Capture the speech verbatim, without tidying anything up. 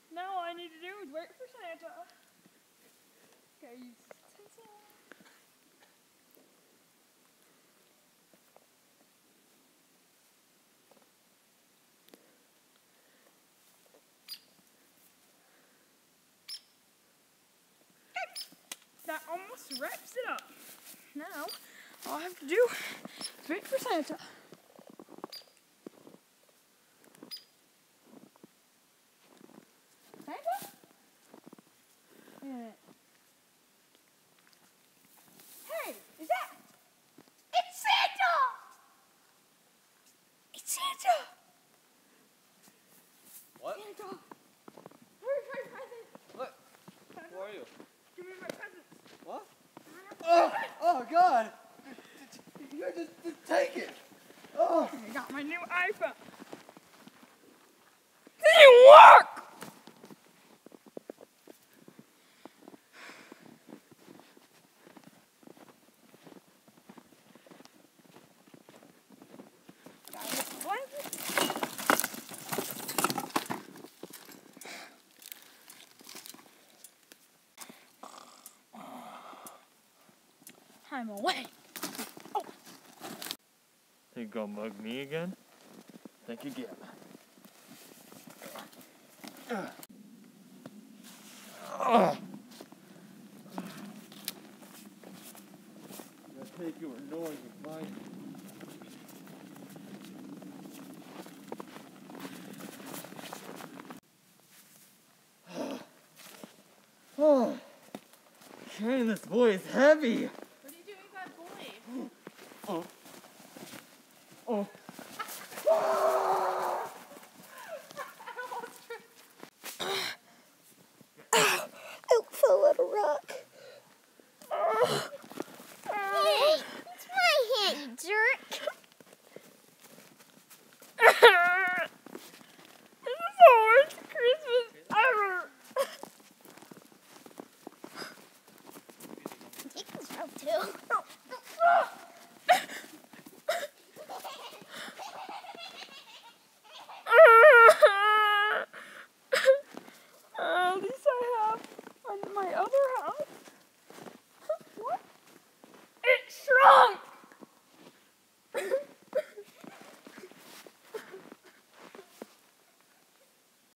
Now all I need to do is wait for Santa. Okay, use tinsel. That almost wraps it up. Now, all I have to do is wait for Santa. Santa? Wait a minute. Hey, is that? It's Santa! It's Santa! What? Santa! Where's my present? What? Santa? Who are you? Give me my present. What? Oh, oh God! You just, just take it. Oh. I got my new iPhone. It didn't work! Got this blanket. I'm away. Oh. You gonna mug me again? Think again. Uh. Oh. I'll take your noise and find it. Oh, carrying this boy is heavy. What are you doing with that boy? Oh. Oh. I fell out a rock. Hey, it's my hand, you jerk. This is the worst Christmas ever. Take this rope too.